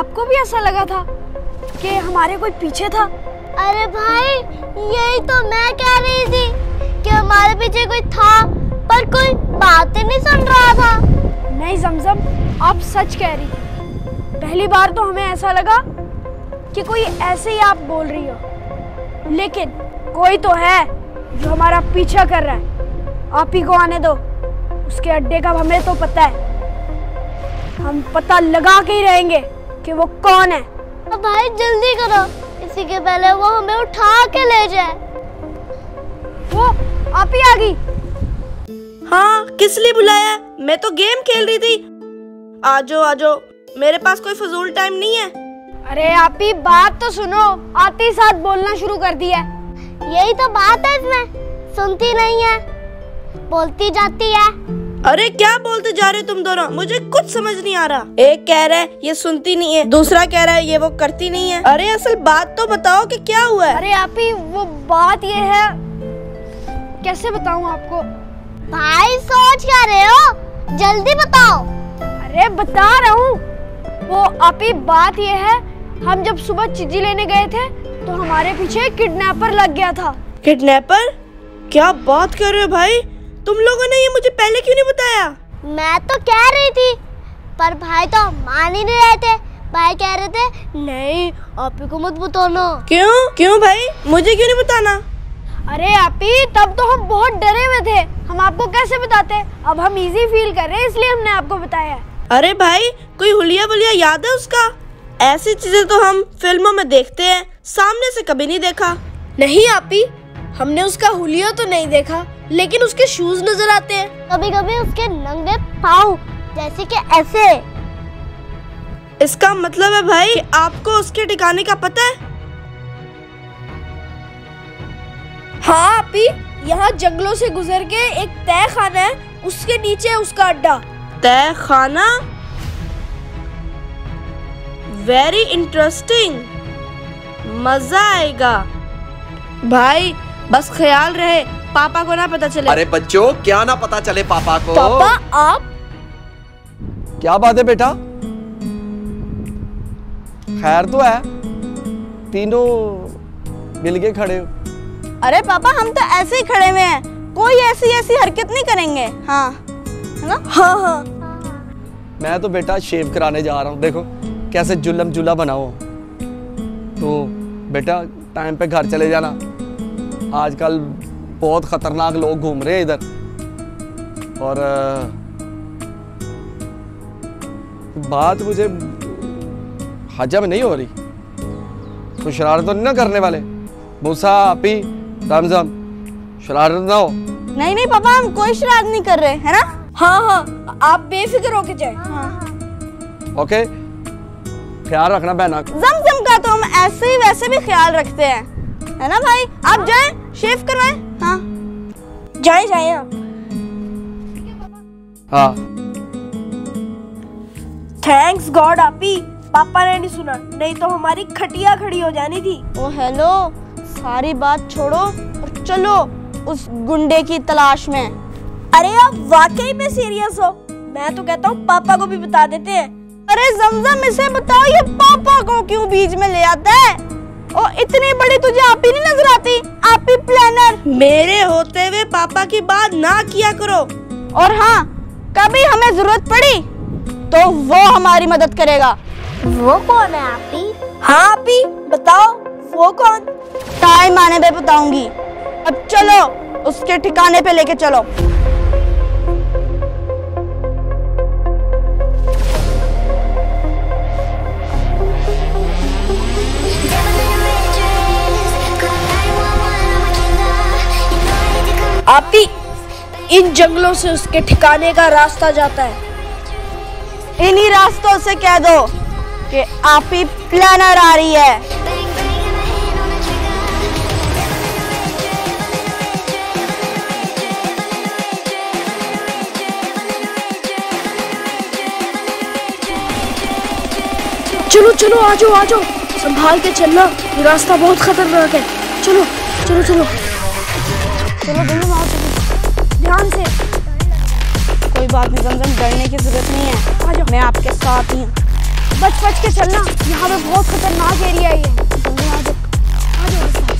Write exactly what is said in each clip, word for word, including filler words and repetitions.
आपको भी ऐसा लगा था कि हमारे कोई पीछे था? अरे भाई यही तो मैं कह रही थी कि हमारे पीछे कोई था पर कोई बात ही नहीं सुन रहा था। नहीं जमजम, आप सच कह रही थी। पहली बार तो हमें ऐसा लगा कि कोई ऐसे ही आप बोल रही हो, लेकिन कोई तो है जो हमारा पीछा कर रहा है। आप ही को आने दो, उसके अड्डे का हमें तो पता है। हम पता लगा के ही रहेंगे कि वो कौन है। अब भाई जल्दी करो, इसी के पहले वो हमें उठा के ले जाए। वो आप ही आ गई। हाँ, किस लिए बुलाया? मैं तो गेम खेल रही थी। आजो आजो, मेरे पास कोई फजूल टाइम नहीं है। अरे आप ही बात तो सुनो, आते ही साथ बोलना शुरू कर दिया। यही तो बात है इसमें, सुनती नहीं है, बोलती जाती है। अरे क्या बोलते जा रहे हो तुम दोनों? मुझे कुछ समझ नहीं आ रहा। एक कह रहा है ये सुनती नहीं है, दूसरा कह रहा है ये वो करती नहीं है। अरे असल बात तो बताओ कि क्या हुआ है? अरे आप ही वो बात ये है, कैसे बताऊं आपको? भाई सोच क्या रहे हो, जल्दी बताओ। अरे बता रहा हूँ। वो आप ही बात ये है, हम जब सुबह चीजी लेने गए थे तो हमारे पीछे किडनैपर लग गया था। किडनैपर? क्या बात कर रहे हो भाई? तुम लोगों ने ये मुझे पहले क्यों नहीं बताया? मैं तो कह रही थी पर भाई तो मान ही नहीं रहे थे। भाई कह रहे थे नहीं आप ही को मत बताना। क्यों क्यों भाई, मुझे क्यों नहीं बताना? अरे आप ही तब तो हम बहुत डरे हुए थे, हम आपको कैसे बताते? अब हम इजी फील कर रहे हैं इसलिए हमने आपको बताया। अरे भाई कोई हुलिया वुलिया याद है उसका? ऐसी चीजें तो हम फिल्मों में देखते हैं, सामने से कभी नहीं देखा। नहीं आप ही, हमने उसका हुलिया तो नहीं देखा, लेकिन उसके शूज नजर आते हैं। कभी कभी उसके नंगे पाँव, जैसे कि ऐसे। इसका मतलब है भाई आपको उसके ठिकाने का पता है? हाँ आप ही, यहाँ जंगलों से गुजर के एक तय खाना है, उसके नीचे है उसका अड्डा। तय खाना? वेरी इंटरेस्टिंग, मजा आएगा। भाई बस ख्याल रहे पापा को ना पता चले। अरे बच्चों, क्या ना पता चले पापा को? पापा आप? क्या बात है बेटा? खैर तो है, तीनों मिल के खड़े हो। अरे पापा हम तो ऐसे ही खड़े हुए हैं, कोई ऐसी ऐसी हरकत नहीं करेंगे। हाँ है ना? हाँ हाँ। मैं तो बेटा शेव कराने जा रहा हूँ, देखो कैसे जुलम जुला बनाओ। तो बेटा टाइम पे घर चले जाना, आजकल बहुत खतरनाक लोग घूम रहे हैं इधर। और बात मुझे हजम नहीं हो रही, तो शरारत तो नहीं ना करने वाले? मूसा आपी रमजम, शरारत ना हो। नहीं नहीं पापा, हम कोई शरारत नहीं कर रहे, है ना? हाँ हाँ, आप बेफिक्र होके जाए। हाँ। ओके, ख्याल रखना बहना। जमजम का तो हम ऐसे ही वैसे भी ख्याल रखते हैं, है ना भाई? आप जाएं, शेव करवाएं। हाँ जाएं जाएं आप। हाँ थैंक्स गॉड आपी, पापा ने नहीं सुना, नहीं तो हमारी खटिया खड़ी हो जानी थी। ओ हेलो, सारी बात छोड़ो और चलो उस गुंडे की तलाश में। अरे आप वाकई में सीरियस हो? मैं तो कहता हूँ पापा को भी बता देते हैं। अरे जमजम इसे बताओ ये पापा को क्यों बीच में ले आता है? और इतनी बड़ी तुझे आप ही नहीं नजर आती? आप ही प्लानर। मेरे होते हुए पापा की बात ना किया करो। और हाँ, कभी हमें जरूरत पड़ी तो वो हमारी मदद करेगा। वो कौन है आपी? हाँ आपी बताओ वो कौन? टाइम आने पे बताऊंगी, अब चलो उसके ठिकाने पे लेके चलो। आपी, इन जंगलों से उसके ठिकाने का रास्ता जाता है। इन्हीं रास्तों से कह दो कि आप ही प्लानर आ रही है। चलो चलो आ जाओ आ जाओ, संभाल के चलना, ये रास्ता बहुत खतरनाक है। चलो चलो चलो चलो दोनों आओ, ध्यान से। कोई बात नहीं जमजम, डरने की जरूरत नहीं है, आ जाओ, मैं आपके साथ ही हूँ। बच बच के चलना, यहाँ पे बहुत खतरनाक एरिया है ये। जल्दी आ जाओ, आ जाओ रास्ता।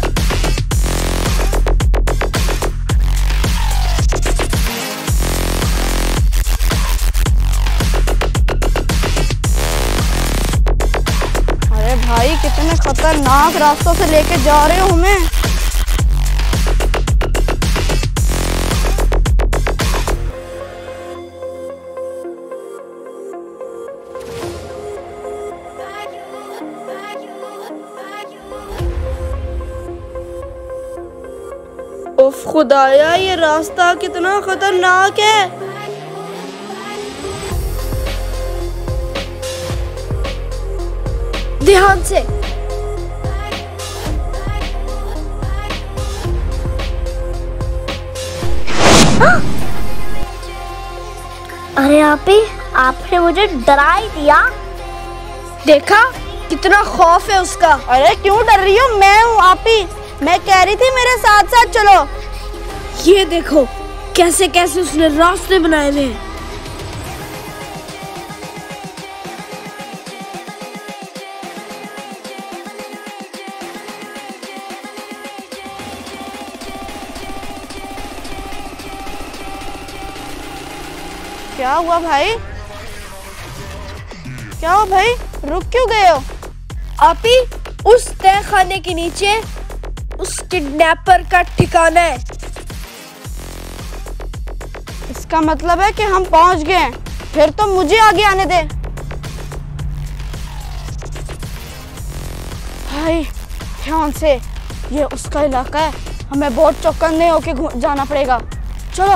अरे भाई कितने खतरनाक रास्तों से लेके जा रहे हो हमें। उफ खुदाया, ये रास्ता कितना खतरनाक है। ध्यान से। अरे आपी, आपने मुझे डरा ही दिया। देखा कितना खौफ है उसका। अरे क्यों डर रही हो? मैं हूँ आपी, मैं कह रही थी मेरे साथ साथ चलो। ये देखो कैसे कैसे उसने रास्ते बनाए हुए हैं। क्या हुआ भाई? क्या हुआ भाई? रुक क्यों गए हो? आपी, उस तय खाने के नीचे उस किडनैपर का ठिकाना है। इसका मतलब है कि हम पहुंच गए हैं। फिर तो मुझे आगे आने दे। भाई ध्यान से, ये उसका इलाका है, हमें बहुत चौकन्ने होके जाना पड़ेगा। चलो।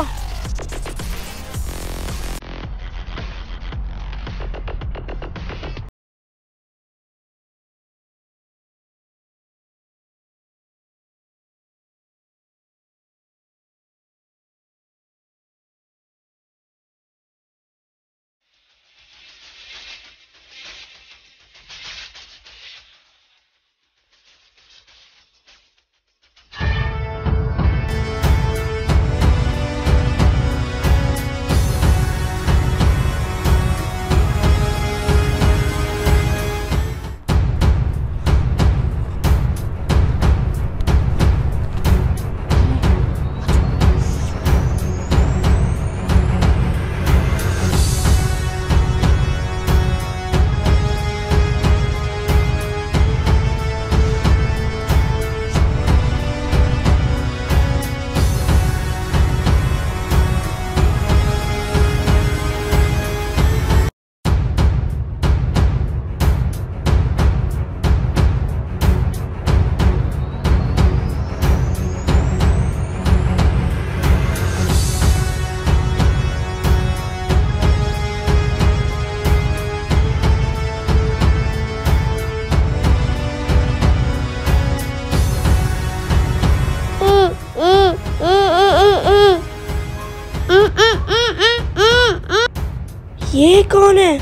ये कौन है?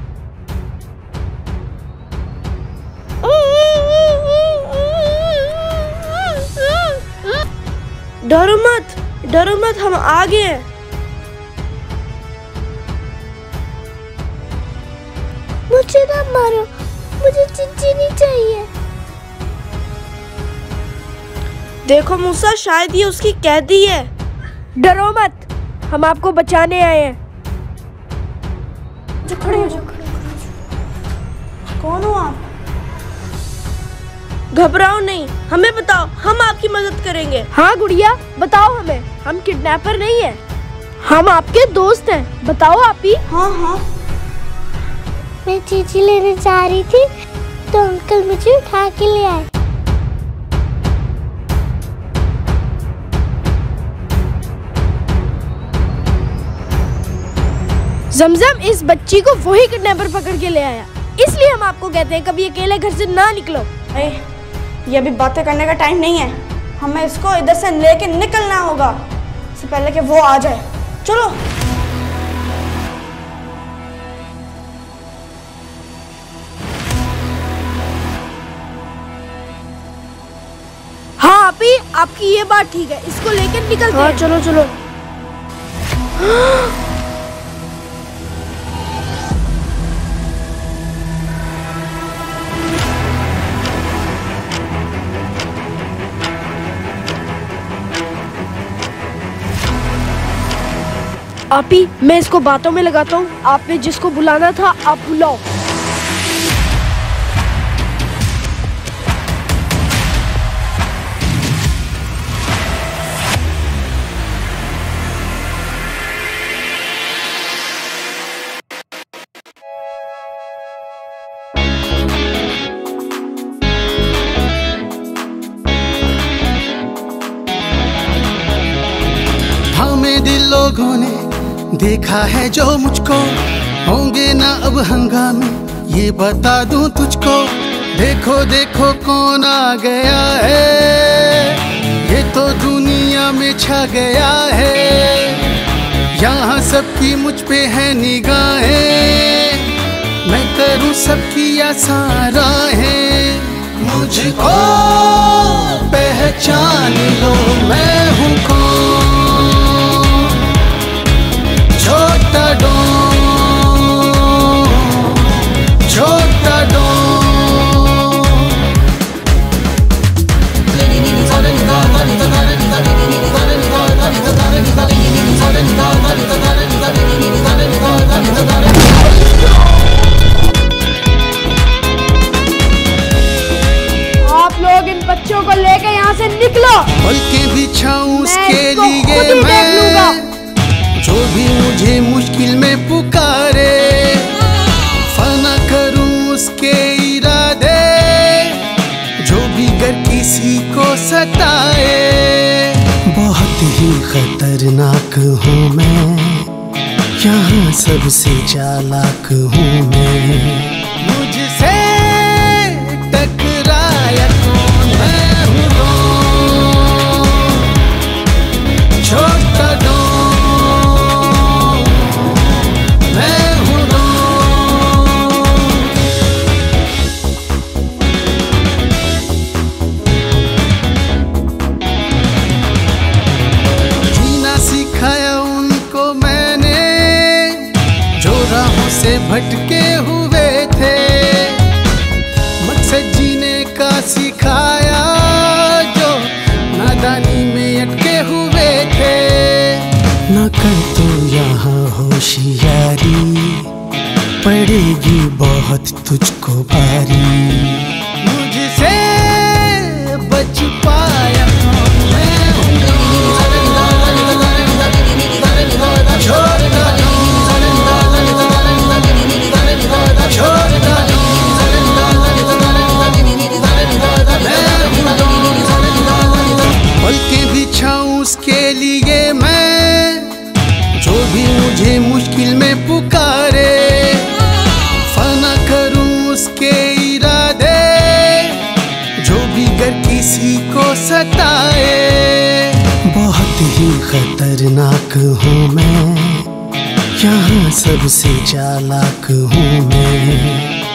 डरो मत, डरो मत, हम आ गए हैं। मुझे ना मारो, मुझे चिंची नहीं चाहिए। देखो मूसा, शायद ये उसकी कैदी है। डरो मत, हम आपको बचाने आए हैं। जो खड़े हो जाओ। कौन हो आप? घबराओ नहीं, हमें बताओ, हम आपकी मदद करेंगे। हाँ गुड़िया, बताओ हमें, हम किडनैपर नहीं है, हम आपके दोस्त हैं। बताओ आप ही। हाँ हाँ, मैं चीची लेने जा रही थी तो अंकल मुझे उठा के ले आए। जमजम इस बच्ची को वही किडनैपर पकड़ के ले आया, इसलिए हम आपको कहते हैं कभी अकेले घर से ना निकलो। अरे ये अभी बातें करने का टाइम नहीं है, हमें इसको इधर से लेके निकलना होगा, इससे पहले कि वो आ जाए। चलो। हाँ आप ही, आपकी ये बात ठीक है, इसको लेकर निकलते हाँ, हैं। चलो चलो। आपी, मैं इसको बातों में लगाता हूँ। आपने जिसको बुलाना था आप बुलाओ। हमें दिल लोगों ने देखा है जो मुझको, होंगे ना अब हंगामे ये बता दूं तुझको। देखो देखो कौन आ गया है, ये तो दुनिया में छा गया है। यहाँ सबकी मुझ पे है निगाहें, मैं करूँ सबकी आसाराहें। मुझको पहचान लो मैं हूँ कौन, छोटा डॉन, छोटा डॉन। आप लोग इन बच्चों को लेकर यहाँ से निकलो। पलकें बिछाऊं उसके इसको लिए खुद ही देख लूंगा। मैं, जो भी मुझे मुश्किल में पुकारे, फना करूं उसके इरादे, जो भी गर किसी को सताए। बहुत ही खतरनाक हूँ मैं, यहाँ सबसे चालाक हूँ मैं। मुझसे टकराया कौन, मैं हूँ डॉन, छोटा डॉन, मैं हूँ डॉन। जीना सिखाया उनको मैंने, जो राहों से भटके हुए थे। मकसद जीने का सिखाया, जो नादानी में अटके हुए थे। न कर तो यहाँ होशियारी, पड़ेगी बहुत तुझको भारी। मुझसे बच पाया कौन, मैं हूँ छोटा पलकें बिछाऊं उसके लिए मैं, जो भी मुझे मुश्किल में पुकारे। फना करूं उसके इरादे, जो भी गर किसी को सताए। बहुत ही खतरनाक हूँ मैं, यहाँ सबसे चालाक हूँ मैं।